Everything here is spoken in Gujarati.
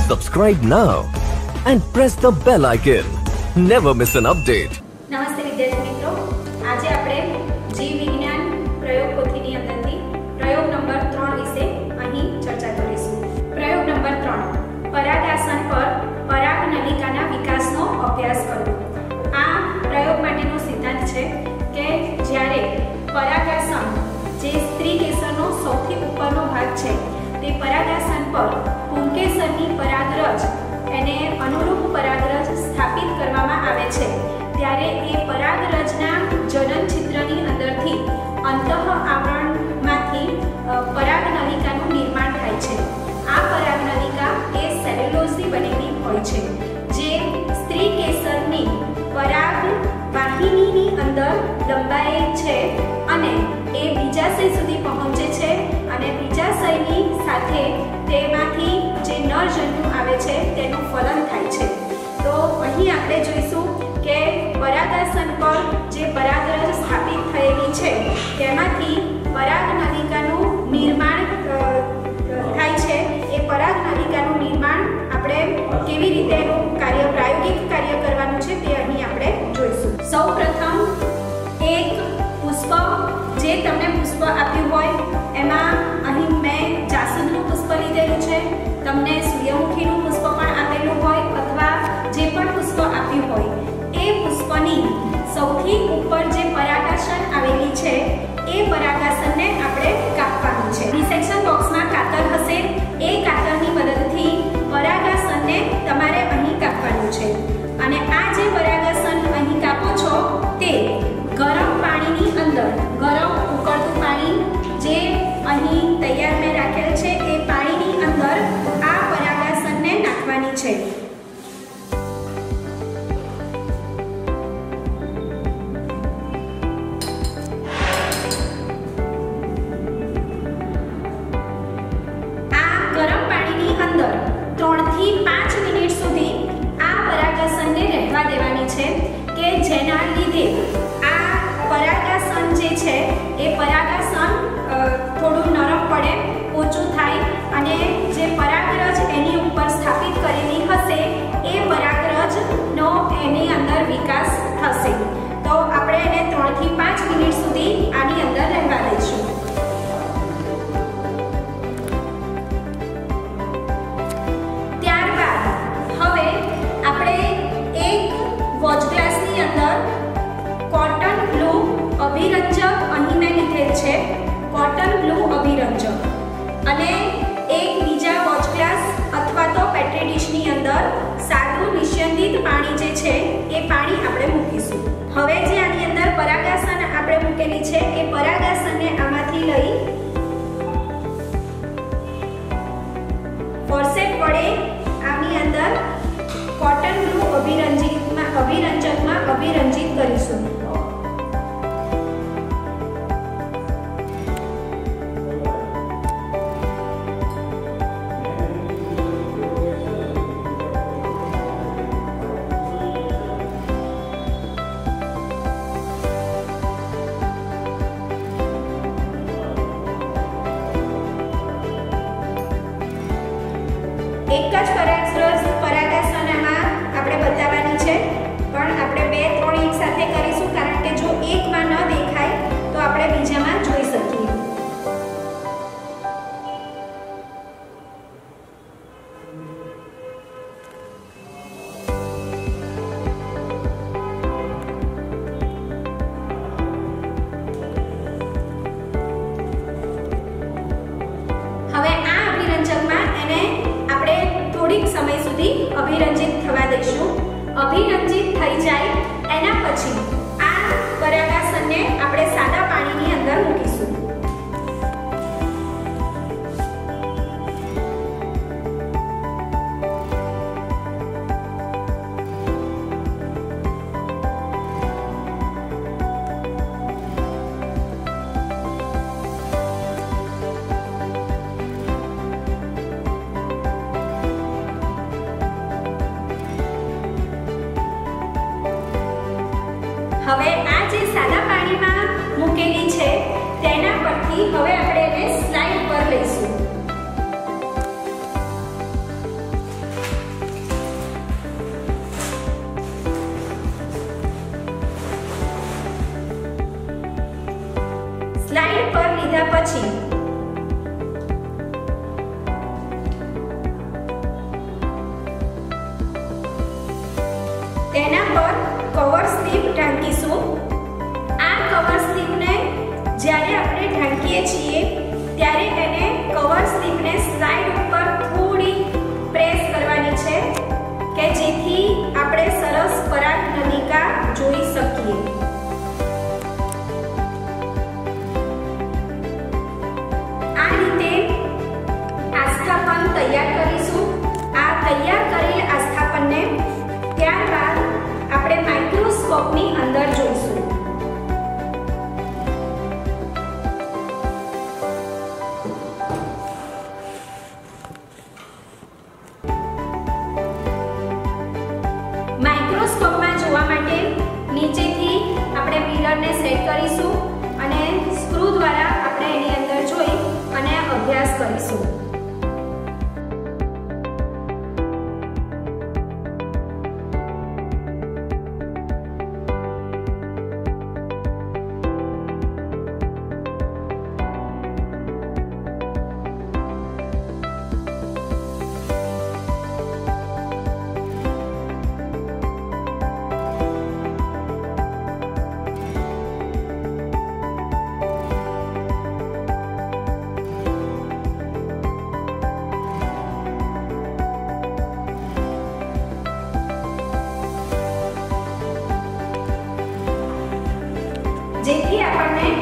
Subscribe now and press the bell icon. Never miss an update. નમસ્તે વિદ્યાર્થી મિત્રો, આજે આપણે જીવ વિજ્ઞાન પ્રયોગ પોથીની અંદરથી પ્રયોગ નંબર 3 વિશે અહીં ચર્ચા કરીશું. પ્રયોગ નંબર 3, પરાગાસન પર પરાગનલિકાના વિકાસનો અભ્યાસ કરવો. આ પ્રયોગ માટેનો સિદ્ધાંત છે કે જ્યારે પરાગાસન જે સ્ત્રી કેસરનો સૌથી ઉપરનો ભાગ છે તે પરાગાસન પર પુંકેસરની પરાગરજ એને અનુરૂપ પરાગરજ સ્થાપિત કરવામાં આવે છે ત્યારે એ પરાગરજના જનન છિદ્રની અંદરથી અંતઃ આવરણમાંથી પરાગનલિકાનું નિર્માણ થાય છે. આ પરાગનલિકા એ સેલ્યુલોઝની બનેલી હોય છે જે સ્ત્રી કેસરની પરાગ વાહિનીની અંદર લંબાય છે અને એ બીજાશય સુધી પહોંચે છે અને બીજાશયની સાથે તેમાંથી જે નરજન્યુ આવે છે તેનું ફલન થાય છે. તો અહીં આપણે જોઈશું કે પરાગાસન પર જે પરાગરજ સ્થાપિત થયેલી છે તેમાંથી પરાગનલિકાનું નિર્માણ થાય છે. એ પરાગનલિકાનું નિર્માણ આપણે કેવી રીતે એનું પ્રાયોગિક કાર્ય કરવાનું છે તે અહીં આપણે જોઈશું. સૌપ્રથમ એક પુષ્પ, જે તમને પુષ્પ આપ્યું હોય એમાં અહીં મેં જાસૂદનું પુષ્પ લીધેલું છે, તમને સૂર્યમુખીનું પુષ્પ પણ આપેલું હોય અથવા જે પણ પુષ્પ આપ્યું હોય એ પુષ્પની સૌથી ઉપર જે પરાગાસન આવેલી છે એ પરાગાસનને આપણે કાપવાનું છે. ડિસેક્શન બોક્સમાં કાતર હશે, એ કાતરની મદદથી પરાગાસનને તમારે અહીં કાપવાનું છે. અને આ જે પરાગાસન અહીં કાપો છો તે ગરમ પાણીની અંદર, ગરમ ઉકળતું પાણી જે અહીં તૈયાર મેં રાખેલ છે એ પાણીની અંદર આ પરાગાસનને નાખવાની છે. આ ગરમ પાણીની અંદર 3 થી 5 મિનિટ સુધી આ પરાગાસનને રહેવા દેવાની છે કે જેના લીધે આ પરાગાસન જે છે એ પરાગાસન થોડું નરમ પડે, ઓછું થાય અને જે પરાગરજ એની ઉપર સ્થાપિત કરેલી હશે એ પરાગરજનો એની અંદર વિકાસ થશે. તો આપણે એને 3 થી 5 મિનિટ સુધી આની અંદર રહેવા દઈશું. ત્યારબાદ હવે આપણે એક વોચ ગ્લાસની અંદર કોટન બ્લુ અભિરંજક અહીં મેં લીધેલ છે, કોટન બ્લુ અભિરંજક, અને એક બીજા વોચ ગ્લાસ અથવા તો પેટ્રી ડીશની અંદર સાદું નિસ્યંદિત પાણી જે છે એ પાણી આપણે મૂકીશું. હવે જે આની અંદર પરાગાસન આપણે મૂકેલી છે એ પરાગાસનને આમાંથી લઈ ફોર્સેપ વડે આની અંદર કોટન બ્લુ અભિરંજકમાં અભિરંજિત કરીશું. એક જ પરાગાસન આમાં આપણે બતાવવાની છે, પણ આપણે 2-3 એક સાથે કરીશું કારણ કે જો એકમાં ન દેખાય તો આપણે બીજામાં જોઈ શકીએ. હવે આ અભિરંજકમાં એને આપણે થોડીક સમય સુધી અભિરંજિત થવા દઈશું. અભિરંજિત થઈ જાય એના પછી આ પરાગાસનને આપણે સાદા પાણીની અંદર મૂકીશું. હવે આ જે સાદા પાણીમાં મૂકેલી છે તેના પરથી હવે આપણે એને સ્લાઇડ પર લઈશું. લીધા પછી તેના પર કવર સ્લીપ ઢાંકીશું. આ કવર સ્લીપને જ્યારે આપણે ઢાંકીએ છીએ ત્યારે એને કવર સ્લીપને સાઈડ ઉપર થોડી પ્રેસ કરવાની છે કે જેથી આપણે સરસ પરાગનલિકા જોઈ શકીએ. આ રીતે આસ્થાપન તૈયાર કરીશું. આ તૈયાર કરેલ આસ્થાપનને ત્યારબાદ આપણે માઇક્રોસ્કોપની અંદર જોઈશું. માઇક્રોસ્કોપમાં જોવા માટે નીચેથી આપણે મિરરને સેટ કરીશું અને સ્ક્રૂ દ્વારા આપણે એની અંદર જોઈ અને અભ્યાસ કરીશું. જેથી આપણને